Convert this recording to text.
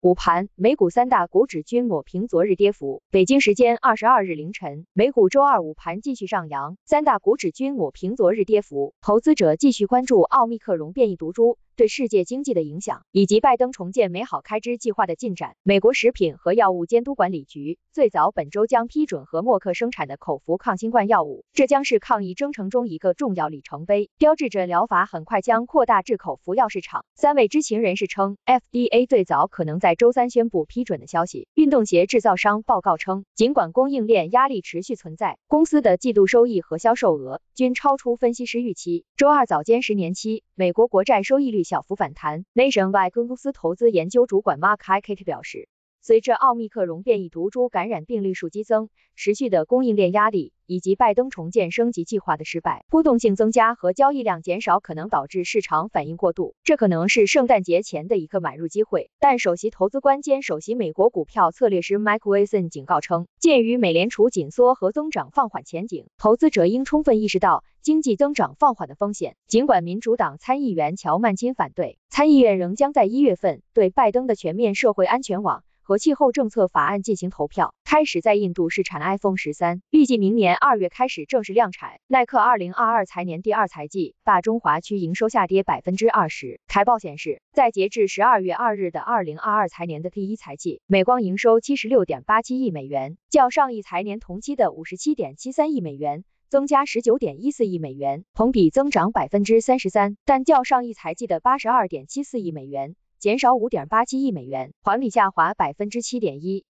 午盘，美股三大股指均抹平昨日跌幅。北京时间22日凌晨，美股周二午盘继续上扬，三大股指均抹平昨日跌幅。投资者继续关注奥密克戎变异毒株对世界经济的影响，以及拜登重建美好开支计划的进展。美国食品和药物监督管理局最早本周将批准和默克生产的口服抗新冠药物，这将是抗疫征程中一个重要里程碑，标志着疗法很快将扩大至口服药市场。三位知情人士称 ，FDA 最早可能在周三宣布批准的消息。运动鞋制造商报告称，尽管供应链压力持续存在，公司的季度收益和销售额均超出分析师预期。周二早间10年期美国国债收益率小幅反弹。Nationwide 公司投资研究主管 Mark Hackett 表示，随着奥密克戎变异毒株感染病例数激增，持续的供应链压力以及拜登重建升级计划的失败，波动性增加和交易量减少可能导致市场反应过度，这可能是圣诞节前的一个买入机会。但首席投资官兼首席美国股票策略师 Mike Wilson 警告称，鉴于美联储紧缩和增长放缓前景，投资者应充分意识到经济增长放缓的风险。尽管民主党参议员乔曼钦反对，参议院仍将在1月份对拜登的全面社会安全网和气候政策法案进行投票。开始在印度试产 iPhone 13，预计明年2月开始正式量产。耐克2022财年第二财季大中华区营收下跌 20%。财报显示，在截至12月2日的2022财年的第一财季，美光营收 76.87 亿美元，较上一财年同期的 57.73 亿美元增加 19.14 亿美元，同比增长 33%， 但较上一财季的 82.74 亿美元减少 5.87 亿美元，环比下滑 7.1%。